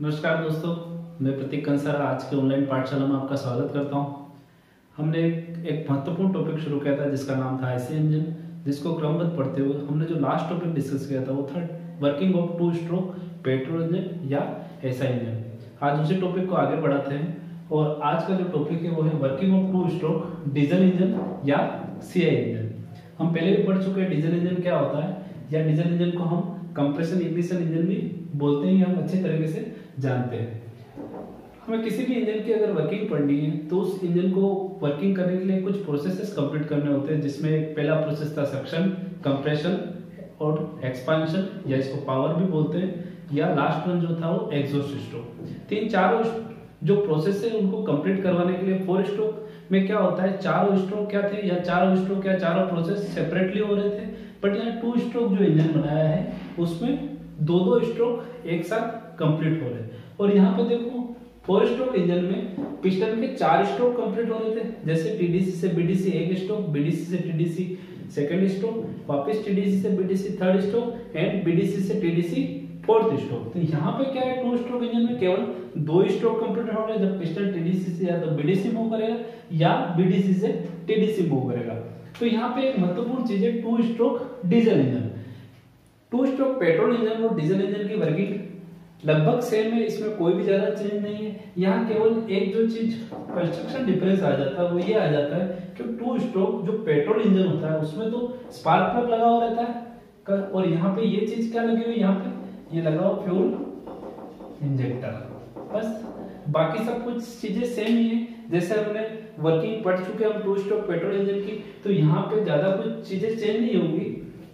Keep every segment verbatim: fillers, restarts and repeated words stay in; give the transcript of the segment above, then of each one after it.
नमस्कार दोस्तों, मैं प्रतीक कंसारा आज के ऑनलाइन पाठशाला में आपका स्वागत करता हूं। हमने एक, एक महत्वपूर्ण टॉपिक शुरू किया था जिसका नाम था आईसी इंजन, जिसको क्रमबद्ध पढ़ते हुए हमने जो लास्ट टॉपिक डिस्कस किया था वो था working of two stroke petrol engine या एसआई इंजन। आज उसी टॉपिक को आगे बढ़ाते हैं और आज का जो टॉपिक है वो है working of two stroke diesel engine या सीआई इंजन। हम पहले भी पढ़ चुके हैं डीजल इंजन क्या होता है, या डीजल इंजन को हम कंप्रेशन इग्निशन इंजन भी बोलते हैं, हम अच्छे तरीके से जानते हैं। हमें किसी भी इंजन की अगर वर्किंग पढ़नी है तो उस इंजन को वर्किंग करने के लिए कुछ प्रोसेसेस कंप्लीट करने होते हैं, जिसमें पहला प्रोसेस था सक्शन, कंप्रेशन और एक्सपांशन, या इसको पावर भी बोलते हैं, या लास्ट वन जो था वो एग्जॉस्ट स्ट्रोक। तीन चारों जो प्रोसेस है उनको कंप्लीट करवाने के लिए फोर स्ट्रोक में क्या होता है, चारों स्ट्रोक क्या थे या चारों स्ट्रोक या चारों प्रोसेस सेपरेटली हो रहे थे, बट यहाँ टू स्ट्रोक जो इंजन बनाया है उसमें दो दो स्ट्रोक एक साथ कंप्लीट हो रहे हैं। और यहाँ पे देखो फोर स्ट्रोक इंजन में पिस्टन के चार स्ट्रोक कंप्लीट हो रहे थे, जैसे टीडीसी से बीडीसी एक स्ट्रोक, बीडीसी से टीडीसी सेकंड स्ट्रोक, वापस टीडीसी से BDC third stroke and BDC से टीडीसी फोर्थ स्ट्रोक। तो यहाँ पे क्या है, टू स्ट्रोक इंजन में केवल दो स्ट्रोक कंप्लीट हो रहे हैं, जब पिस्टन टीडीसी से या तो बीडीसी मूव करेगा या बीडीसी से टीडीसी मूव करेगा। तो यहाँ पे एक महत्वपूर्ण चीज है two stroke diesel engine. Two stroke petrol engine और डीजल इंजन की वर्किंग लगभग सेम है, इसमें कोई भी ज्यादा चेंज नहीं है। यहाँ केवल एक जो चीज कंस्ट्रक्शन डिफरेंस आ जाता है वो ये आ जाता है कि टू स्ट्रोक जो पेट्रोल इंजन होता है उसमें तो स्पार्क प्लग लगा हुआ रहता है, और यहाँ पे ये चीज क्या लगी हुई, यहाँ पे ये लगा हुआ फ्यूल इंजेक्टर। बस बाकी सब कुछ चीजें सेम ही है, जैसे हमने वर्किंग पढ़ चुके हम टू स्ट्रोक पेट्रोल इंजन की, तो यहाँ पे ज्यादा कुछ चीजें चेंज नहीं होंगी।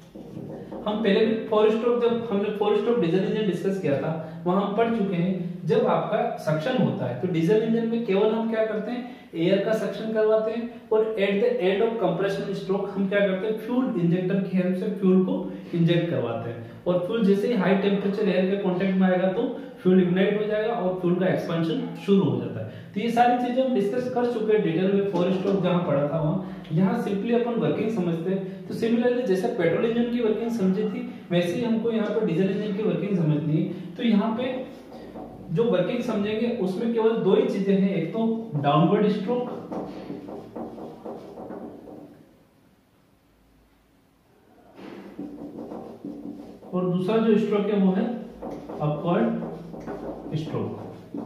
हम पहले भी फोर स्ट्रोक जब हमने four stroke diesel engine discuss किया था वहां हम पढ़ चुके हैं, जब आपका सक्शन होता है तो डीजल इंजन में केवल हम क्या करते हैं, एयर का सक्शन करवाते हैं, और at the end of compression stroke हम क्या करते हैं, फ्यूल इंजेक्टर की हेल्प से फ्यूल को इंजेक्ट करवाते हैं, और फ्यूल जैसे ही हाई टेम्परेचर एयर के कांटेक्ट में आएगा तो फ्यूल इग्नाइट हो जाएगा और फ्यूल का एक्सपेंशन शुरू हो जाता है। तो ये सारी चीजें हम डिस्कस कर चुके हैं डिटेल में, फोर स्ट्रोक जहां पढ़ा था वहां। यहाँ सिंपली अपन वर्किंग समझते हैं, तो सिमिलरली जैसे पेट्रोल इंजन की वर्किंग समझी थी वैसे ही हमको यहाँ पर डीजल इंजन की वर्किंग समझनी है। तो यहाँ पे जो वर्किंग समझेंगे उसमें केवल दो ही चीजें हैं, एक तो डाउनवर्ड स्ट्रोक और दूसरा जो स्ट्रोक है वो है अपवर्ड स्ट्रोक।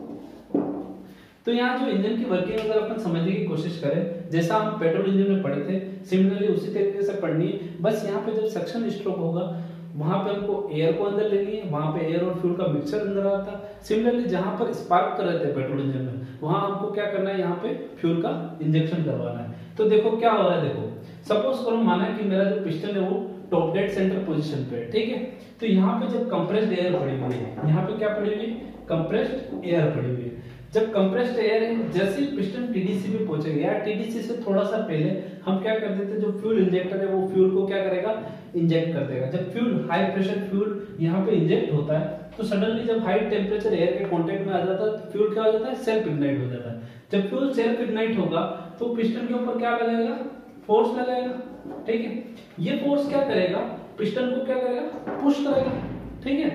तो यहाँ जो इंजन की वर्किंग अगर अपन समझने की कोशिश करें, जैसा हम पेट्रोल इंजन में पढ़े थे सिमिलरली उसी तरीके से पढ़नी है। बस यहाँ पे जब सक्शन स्ट्रोक होगा वहां पे हमको एयर को अंदर लेनी है, वहां पे एयर और फ्यूल का मिक्सचर अंदर आता है। सिमिलरली जहां पर स्पार्क कर रहे थे पेट्रोल इंजन में वहां हमको क्या करना है, यहाँ पे फ्यूल का इंजेक्शन करवाना है। तो देखो क्या हो रहा है, देखो सपोज करो माना कि मेरा जो पिस्टन है वो टॉप डेड सेंटर पोजीशन पे है, ठीक है। तो यहाँ पे जब कंप्रेस्ड एयर पड़ी हुई है, यहाँ पे क्या पड़ी हुई है, कंप्रेस्ड एयर पड़ी हुई है। जब कंप्रेस्ड एयर है, जैसे ही पिस्टन टीडीसी पे पहुंचेगा या टीडीसी से थोड़ा सा पहले हम क्या कर देते हैं, जो फ्यूल इंजेक्टर है वो फ्यूल को क्या करेगा, इंजेक्ट कर देगा। जब फ्यूल हाई प्रेशर फ्यूल यहाँ पे इंजेक्ट होता है तो सडनली जब हाई टेम्परेचर एयर के कांटेक्ट में आ जाता है तो फ्यूल क्या हो जाता है, सेल्फ इग्नाइट हो जाता है। जब फ्यूल सेल्फ इग्नाइट होगा तो पिस्टन के ऊपर क्या लगाएगा, फोर्स लगाएगा, ठीक है। ये फोर्स क्या करेगा, पिस्टन को क्या करेगा, पुश करेगा, ठीक है।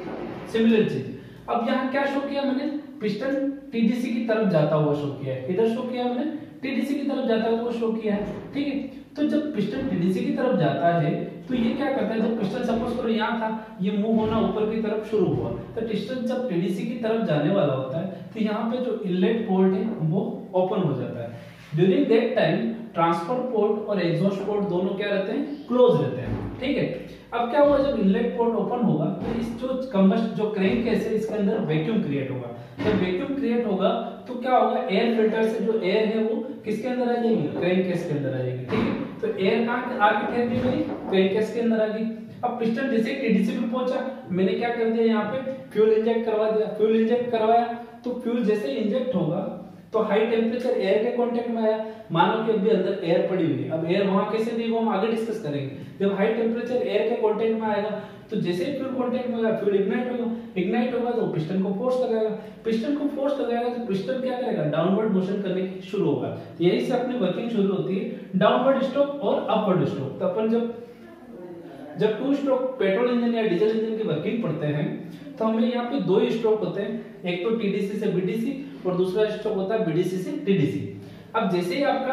सिमिलर चीज अब यहाँ क्या शो किया मैंने, पिस्टन टीडीसी की तरफ जाता हुआ शो किया है, इधर शो किया मैंने टीडीसी की तरफ जाता हुआ शो किया है, ठीक है। तो जब पिस्टन टीडीसी की तरफ जाता है तो ये क्या करता है, जब पिस्टन सपोज करो यहाँ था, ये मूव होना ऊपर की तरफ शुरू हुआ, तो पिस्टन जब टीडीसी की तरफ जाने वाला होता है तो यहाँ पे जो इनलेट पोर्ट है वो ओपन हो जाता है। During that time transfer port और एग्जॉस्ट पोर्ट दोनों क्या रहते हैं, क्लोज रहते हैं, ठीक है। अब क्या हुआ, जब इनलेट पोर्ट ओपन होगा तो इस जो कंबस्ट जो क्रैंक केस है इसके अंदर वैक्यूम क्रिएट होगा। जब वैक्यूम क्रिएट होगा तो क्या होगा, एयर फिल्टर से जो एयर है वो किसके अंदर आ जाएगी, क्रैंक केस के अंदर आ जाएगी, ठीक है। तो एयर कहां आके ठहर गई भाई, क्रैंक केस के अंदर आ गई। अब पिस्टन जैसे टीडीसी पे पहुंचा, मैंने क्या कर दिया, यहाँ पे फ्यूल इंजेक्ट करवा दिया। फ्यूल इंजेक्ट करवाया तो फ्यूल जैसे इंजेक्ट होगा तो हाई टेम्परेचर एयर के कांटेक्ट में आया, मानो कि अभी अंदर एयर पड़ी हुई है। अब एयर वहां कैसे दी वो हम आगे डिस्कस करेंगे। जब हाई टेम्परेचर एयर के कांटेक्ट में आएगा तो जैसे ही फ्यूल कांटेक्ट में आएगा फ्यूल इग्नाइट होगा, इग्नाइट होगा तो पिस्टन को फोर्स लगाएगा, पिस्टन को फोर्स लगाएगा तो पिस्टन क्या करेगा, डाउनवर्ड मोशन करने शुरू होगा। यही से अपनी वर्किंग शुरू होती है, डाउनवर्ड स्ट्रोक और अपवर्ड स्ट्रोक। तो अपन जब जब टू स्ट्रोक पेट्रोल इंजन या डीजल इंजन की वर्किंग पढ़ते हैं तो हमें यहाँ पे दो स्ट्रोक होते हैं, एक तो टीडीसी से बीडीसी और दूसरा स्ट्रोक होता है बीडीसी से टीडीसी। अब जैसे ही आपका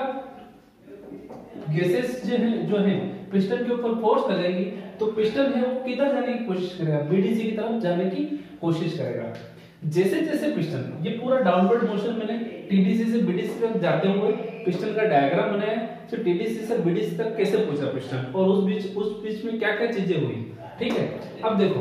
गैसेस जो है जो है पिस्टन के ऊपर फोर्स लगेगी तो पिस्टन है वो किधर जाने की कोशिश करेगा, बीडीसी की तरफ जाने की कोशिश करेगा। जैसे जैसे पिस्टन, ये पूरा डाउनवर्ड मोशन मैंने टीडीसी से बीडीसी तक जाते हुए पिस्टन का डायग्राम बनाया, तो टीडीसी से बीडीसी तक कैसे पहुंचा पिस्टन और उस बीच उस बीच में क्या क्या चीजें हुई। ठीक है, अब देखो,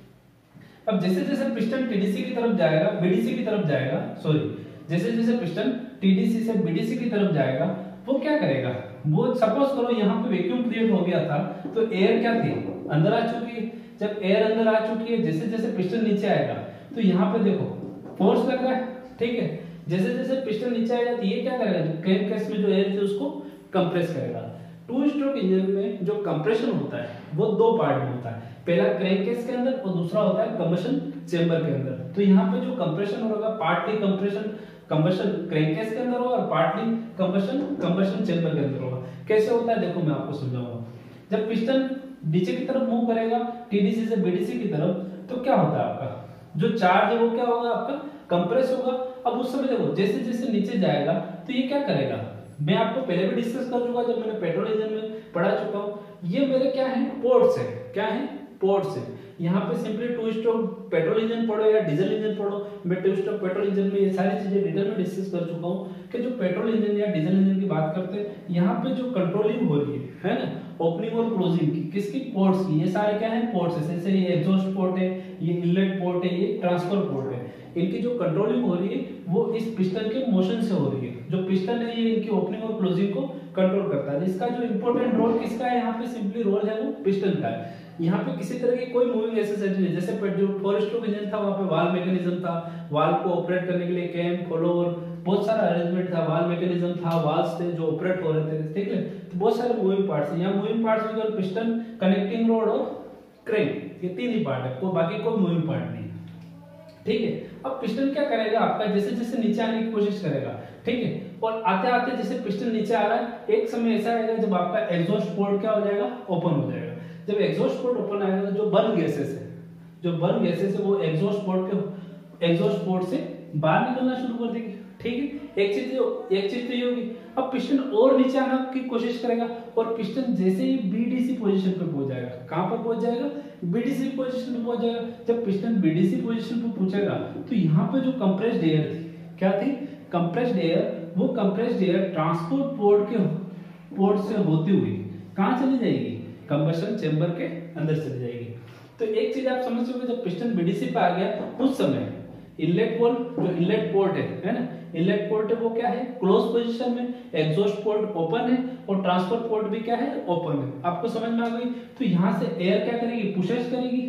अब जैसे जैसे पिस्टन टीडीसी की तरफ जाएगा, बीडीसी की तरफ जाएगा, सॉरी जैसे जैसे पिस्टन टीडीसी से बीडीसी की तरफ जाएगा, वो क्या करेगा, वो सपोज करो यहाँ पे वैक्यूम क्रिएट हो गया था तो एयर क्या थी, अंदर आ चुकी है। जब एयर अंदर आ चुकी है, जैसे जैसे पिस्टन नीचे आएगा तो यहाँ पे देखो फोर्स लग रहा है। ठीक है, जैसे जैसे पिस्टन नीचे आएगा तो ये क्या करेगा, क्रैंक केस में जो एयर थी उसको कंप्रेस करेगा। टू स्ट्रोक इंजन में जो कंप्रेशन होता है वो दो पार्ट में होता है, पहला क्रैंक केस के अंदर और दूसरा होता है कंबशन चेंबर के अंदर। तो यहाँ पे जो कंप्रेशन होगा, partly compression combustion crank case के अंदर होगा और पार्टली कंबशन कंबशन चेंबर के अंदर होगा। कैसे होता है देखो मैं आपको समझाऊंगा। जब पिस्टन नीचे की तरफ मूव करेगा टीडीसी से बीडीसी की तरफ, तो क्या होता है आपका जो चार्ज है वो क्या होगा, आपका कंप्रेस होगा। अब उस समय देखो जैसे जैसे नीचे जाएगा तो ये क्या करेगा, मैं आपको पहले भी डिस्कस कर चुका जब मैंने पेट्रोल इंजन में पढ़ा चुका हूं। ये मेरे क्या है, पोर्ट्स है, क्या है, पोर्ट्स है। यहाँ पे simply two stroke petrol engine पढ़ो या डीजल इंजन पढ़ो, मैं टू स्ट्रोक पेट्रोल इंजन में ये सारी चीजें डिटेल में डिस्कस कर चुका हूँ कि जो पेट्रोल इंजन या डीजल इंजन की बात करते हैं, यहाँ पे जो कंट्रोलिंग हो रही है है ना, ओपनिंग और क्लोजिंग की, किसकी, पोर्ट्स की। ये सारे क्या है, पोर्ट्स है। जैसे ये एग्जॉस्ट पोर्ट है, ये इनलेट पोर्ट है, ये ट्रांसफर पोर्ट है। इनकी जो कंट्रोलिंग हो रही है वो इस पिस्टन के मोशन से हो रही है। जो पिस्टन है ये इनकी ओपनिंग और क्लोजिंग को कंट्रोल करता है। इसका जो इंपॉर्टेंट रोल किसका है, यहाँ पे सिंपली रोल है वो पिस्टन का है। यहाँ पे किसी तरह की कोई मूविंग एसेसरी नहीं। जैसे जो फोर स्ट्रोक इंजन था वहाँ पे वाल्व मैकेनिज्म था, वाल्व को ऑपरेट करने के लिए कैम, फॉलोअर, बहुत सारा अरेंजमेंट था, वाल्व मैकेनिज्म था, वाल्व्स थे जो ऑपरेट हो रहे थे। ठीक है, तो बहुत सारे मूविंग पार्ट्स हैं। यहाँ मूविंग पार्ट्स में केवल पिस्टन, कनेक्टिंग रोड और क्रैंक, ये तीन ही पार्ट है, कोई बाकी कोई मूविंग पार्ट नहीं है। ठीक है, अब पिस्टन क्या करेगा आपका, जैसे जैसे नीचे आने की कोशिश करेगा। ठीक है, और आते आते जैसे पिस्टन नीचे आ रहा है, एक समय ऐसा आएगा जब आपका एग्जॉस्ट पोर्ट क्या हो जाएगा, ओपन हो जाएगा। जब एग्जॉस्ट पोर्ट ओपन आएगा तो जो बर्न गैसेस है, जो बर्न गैसेस है वो एग्जॉस्ट पोर्ट के एग्जॉस्ट पोर्ट से बाहर निकलना शुरू कर देगी। ठीक है, एक चीज एक चीज तो ये होगी। अब पिस्टन और नीचे आने की कोशिश करेगा और पिस्टन जैसे ही बीडीसी पोजीशन पे पहुंच जाएगा, कहां पर पहुंच जाएगा, बीडीसी पोजीशन पे पहुंच जाएगा। जब पिस्टन बीडीसी पोजीशन पे पहुंचेगा तो यहाँ पे जो कंप्रेस्ड एयर थी, क्या थी, कंप्रेस्ड एयर, वो कंप्रेस्ड एयर ट्रांसपोर्ट पोर्ट के पोर्ट से होती हुई कहां चली जाएगी, कंबशन चेंबर के अंदर चली जाएगी। तो एक चीज आप समझ सकते हो, जब पिस्टन बीडीसी पे आ गया उस समय इनलेट पोर्ट, जो इनलेट पोर्ट है है ना, इनलेट पोर्ट है वो क्या है, क्लोज पोजीशन में, एग्जॉस्ट पोर्ट ओपन है और ट्रांसफर पोर्ट भी क्या है, ओपन है। आपको समझ में आ गई। तो यहां से एयर क्या करेगी, पुशेस करेगी,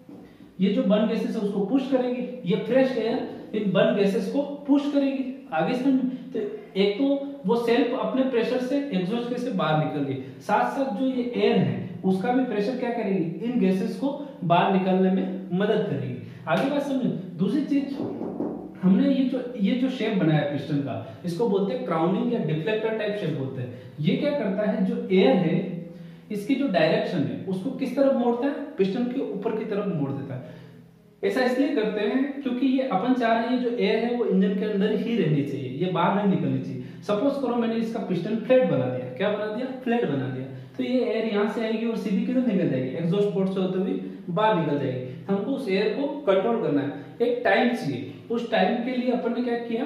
ये जो बर्न गैसेस है उसको पुश करेगी, ये फ्रेश एयर इन बर्न गैसेस को पुश करेगी आगे से। तो एक तो वो सेल्फ अपने प्रेशर से एग्जॉस्ट गैस से बाहर निकल गई, साथ साथ जो ये एयर है उसका भी प्रेशर क्या करेगी, इन गैसेस को बाहर निकलने में मदद करेगी। आगे बात समझो। दूसरी चीज, हमने ये जो ये जो शेप बनाया पिस्टन का, इसको बोलते हैं क्राउनिंग या डिफ्लेक्टर टाइप शेप बोलते हैं। ये क्या करता है, जो एयर है इसकी जो डायरेक्शन है उसको किस तरफ मोड़ता है, पिस्टन के ऊपर की तरफ मोड़ देता है। ऐसा इसलिए करते हैं क्योंकि ये अपन चाह रहे हैं जो एयर है वो इंजन के अंदर ही रहनी चाहिए, ये बाहर नहीं निकलनी चाहिए। सपोज करो मैंने इसका पिस्टन फ्लैट बना दिया, क्या बना दिया, फ्लैट बना दिया, तो ये एयर यहाँ से आएगी और सीधी किधर निकल जाएगी, एग्जॉस्ट पोर्ट से होते हुए बाहर निकल जाएगी। हमको उस एयर को कंट्रोल करना है, एक टाइम चाहिए। उस टाइम के लिए अपन ने क्या किया,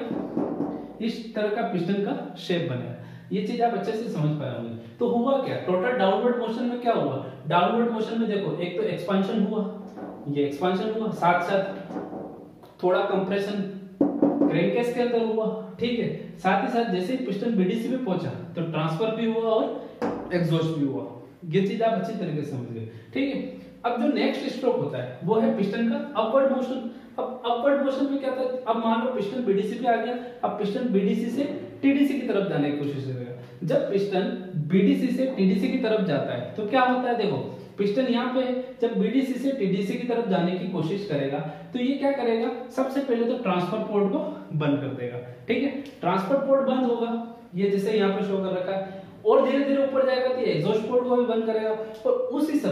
इस तरह का पिस्टन का शेप बनाया। ये चीज आप अच्छे से समझ पाए होंगे। तो हुआ क्या, टोटल डाउनवर्ड मोशन में क्या हुआ, डाउनवर्ड मोशन में देखो एक तो एक्सपांशन हुआ, ये एक्सपांशन हुआ, साथ साथ थोड़ा कंप्रेशन क्रैंकेस के अंदर हुआ। ठीक है, साथ ही साथ जैसे ही पिस्टन बीडीसी पे पहुंचा तो ट्रांसफर भी हुआ और एग्जॉस्ट भी हुआ। ये चीज आप अच्छी तरीके से समझ गए। ठीक है, अब जो नेक्स्ट स्ट्रोक होता है वो है पिस्टन का अपवर्ड मोशन। अब अपवर्ड मोशन में क्या था, अब मान लो पिस्टन बीडीसी पे आ गया, अब पिस्टन बीडीसी से टीडीसी की तरफ जाने की कोशिश करेगा। जब पिस्टन बीडीसी से टीडीसी की तरफ जाता है तो क्या होता है, देखो पिस्टन यहाँ पे है, जब बीडीसी से टीडीसी की तरफ जाने की कोशिश करेगा तो ये क्या करेगा, सबसे पहले तो ट्रांसफर पोर्ट को बंद कर देगा। ठीक है, ट्रांसफर पोर्ट बंद होगा, ये जैसे यहाँ पे शो कर रखा है, और धीरे धीरे ऊपर जाएगा तो एग्जॉस्ट पोर्ट को भी बंद करेगा। और उसी समय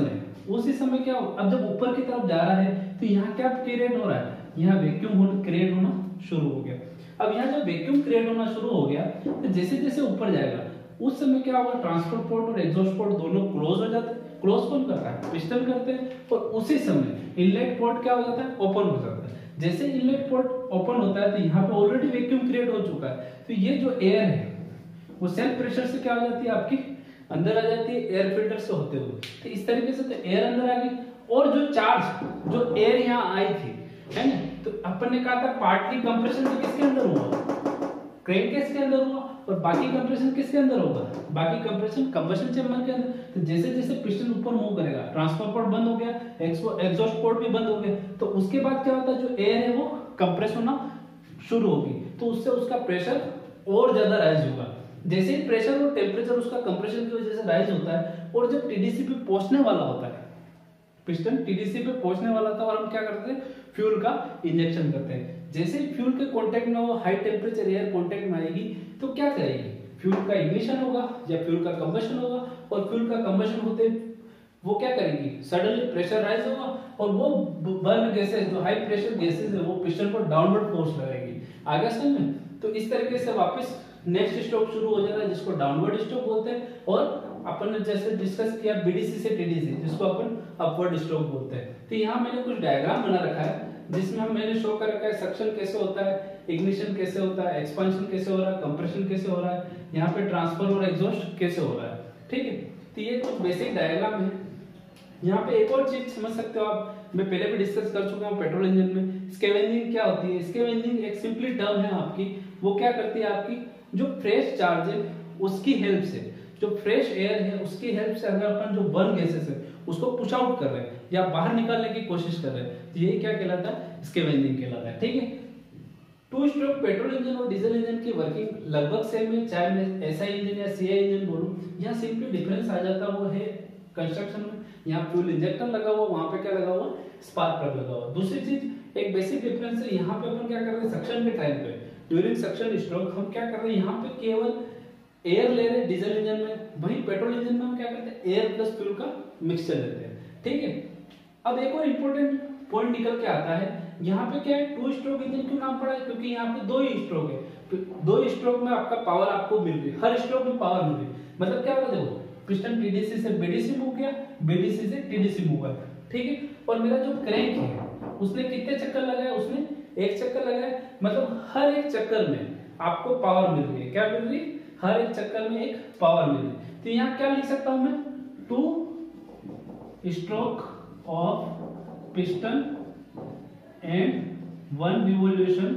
उसी समय क्या हो, अब जब ऊपर की तरफ जा रहा है तो यहाँ क्या क्रिएट हो रहा है, यहाँ वैक्यूम क्रिएट होना शुरू हो गया। अब यहाँ जब वैक्यूम क्रिएट होना शुरू हो गया तो जैसे जैसे ऊपर जाएगा उस समय क्या होगा, ट्रांसपोर्ट पोर्ट और एग्जॉस्ट पोर्ट दोनों क्लोज हो जाते हैं। क्लोज कौन करता है, पिस्टन करते हैं। और उसी समय इनलेट पोर्ट क्या हो जाता है, ओपन हो जाता है। जैसे इनलेट पोर्ट ओपन होता है तो यहाँ पे ऑलरेडी वैक्यूम क्रिएट हो चुका है, तो ये जो एयर है वो सेल्फ प्रेशर से क्या हो जाती है, आपकी अंदर आ जाती है एयर फिल्टर से होते हुए। तो इस तरीके से तो एयर अंदर आ गई, और जो चार्ज जो एयर यहाँ आई थी है ना, तो अपन ने कहा था पार्टली कंप्रेशन तो किसके अंदर हुआ, क्रैंक केस के अंदर हुआ, और बाकी कंप्रेशन किसके अंदर होगा, बाकी कंप्रेशन कंबशन चेंबर के अंदर। तो जैसे जैसे पिस्टन ऊपर मूव करेगा, ट्रांसफर पोर्ट बंद हो गया, एग्जॉस्ट पोर्ट भी बंद हो गया, तो उसके बाद क्या होता है, जो एयर है वो कंप्रेस होना शुरू होगी, तो उससे उसका प्रेशर और ज्यादा राइज होगा। जैसे ही प्रेशर और टेम्परेचर उसका कंप्रेशन की वजह से राइज होता है, और जब टीडीसी पे पहुंचने वाला होता है, पिस्टन टीडीसी पे पहुंचने वाला था, और हम क्या करते हैं, फ्यूल का इंजेक्शन करते हैं। जैसे ही फ्यूल के कांटेक्ट में वो हाई टेम्परेचर एयर कांटेक्ट में आएगी तो क्या करेगी, फ्यूल का इग्निशन होगा या फ्यूल का कंबशन होगा, और फ्यूल का कंबशन होते वो क्या करेगी, सडनली प्रेशर राइज होगा, और वो बर्न गैसेस जो हाई प्रेशर गैसेस है वो पिस्टन पर डाउनवर्ड फोर्स लगाएगी। आगे समझ में, तो इस तरीके से वापस नेक्स्ट स्ट्रोक शुरू हो जाता है, जिसको डाउनवर्ड स्ट्रोक बोलते हैं। और अपन ने जैसे डिस्कस किया बीडीसी से टीडीसी, जिसको अपन अपवर्ड स्ट्रोक बोलते हैं। तो यहाँ मैंने कुछ डायग्राम बना रखा है जिसमें मैंने शो कर रखा है सक्शन कैसे होता है, इग्निशन कैसे होता है, एक्सपांशन कैसे हो रहा है, कंप्रेशन कैसे हो रहा है, यहाँ पे ट्रांसफर और एग्जॉस्ट कैसे हो रहा है। ठीक है, तो ये कुछ बेसिक डायग्राम है। यहाँ पे एक और चीज समझ सकते हो आप, मैं पहले भी डिस्कस कर चुका हूँ पेट्रोल इंजन में। स्कैवेंजिंग क्या होती है, स्कैवेंजिंग एक सिंपली टर्म है आपकी, वो क्या करती है, आपकी जो फ्रेश चार्ज है उसकी हेल्प से, जो फ्रेश एयर है उसकी हेल्प से अगर अपन जो बर्न गैसेस है उसको पुश आउट कर रहे हैं या बाहर निकालने की कोशिश कर रहे हैं, तो ये क्या कहलाता है, स्कैवेंजिंग कहलाता है। ठीक है, टू स्ट्रोक पेट्रोल इंजन और डीजल इंजन की वर्किंग लगभग सेम है, चाहे मैं एसआई इंजन या सीआई इंजन बोलूं। यहाँ सिंपली डिफरेंस आ जाता है वो है कंस्ट्रक्शन में, यहाँ फ्यूल इंजेक्टर लगा हुआ, वहां पे क्या लगा हुआ, स्पार्क प्लग लगा हुआ। दूसरी चीज एक बेसिक डिफरेंस है, यहाँ पे अपन क्या कर रहे हैं, सक्शन के टाइम पे ड्यूरिंग सक्शन स्ट्रोक हम क्या कर रहे हैं, यहाँ पे केवल एयर ले रहे हैं डीजल इंजन में, वहीं पेट्रोल इंजन में हम क्या करते हैं, एयर प्लस फ्यूल का मिक्सचर लेते हैं। ठीक है, अब एक और इंपॉर्टेंट पॉइंट निकल के आता है, यहाँ पे क्या है, टू स्ट्रोक इंजन क्यों नाम पड़ा है, क्योंकि यहाँ पे दो ही स्ट्रोक है, दो स्ट्रोक में आपका पावर आपको मिल रही है, हर स्ट्रोक में पावर मिल रही है। मतलब क्या होगा, देखो पिस्टन टीडीसी से बीडीसी मूव किया, बीडीसी से टीडीसी मूव किया। ठीक है, और मेरा जो क्रैंक है उसने कितने चक्कर लगाए, उसने एक चक्कर लगाया, मतलब हर एक चक्कर में आपको पावर मिल रही है। क्या मिल रही है, हर एक चक्कर में एक पावर मिल रही है। तो यहाँ क्या लिख सकता हूं मैं, two stroke of piston and one revolution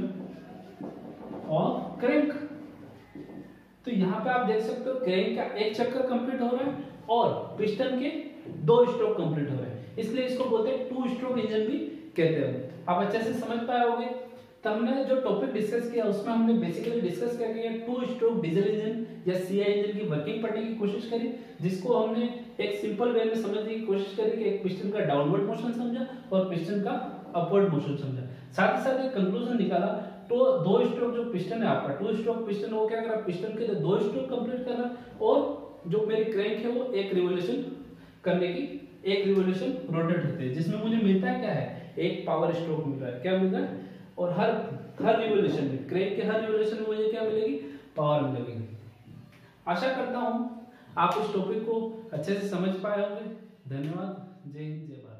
of crank. तो यहाँ पे आप देख सकते हो क्रैंक का एक चक्कर कंप्लीट हो रहा है और पिस्टन के दो स्ट्रोक कंप्लीट हो रहे हैं, इसलिए इसको बोलते हैं टू स्ट्रोक इंजन भी कहते हैं। आप अच्छे से समझ पाए होंगे। तो हमने जो टॉपिक डिस्कस किया उसमें हमने बेसिकली डिस्कस किया कि टू स्ट्रोक डीजल इंजन या सीआई इंजन की वर्किंग पढ़ने की कोशिश करी, जिसको हमने एक सिंपल वे में समझने की कोशिश करी कि एक पिस्टन का डाउनवर्ड मोशन समझा और पिस्टन का अपवर्ड मोशन समझा। साथ ही साथ एक कंक्लूजन निकाला, तो दो स्ट्रोक जो पिस्टन है आपका, टू स्ट्रोक पिस्टन वो क्या कर रहा है, पिस्टन के दो स्ट्रोक कंप्लीट कर रहा है, और जो मेरी क्रैंक है वो एक रिवोल्यूशन करने की, एक रिवोल्यूशन रोटेट होते हैं, जिसमें मुझे मिलता है क्या है, एक पावर स्ट्रोक मिल रहा है। क्या मिल रहा है, और हर हर रिवोल्यूशन में, क्रैंक के हर रिवोल्यूशन में मुझे क्या मिलेगी, पावर मिलेगी। आशा करता हूं आप इस टॉपिक को अच्छे से समझ पाए होंगे। धन्यवाद, जय हिंद, जय भारत।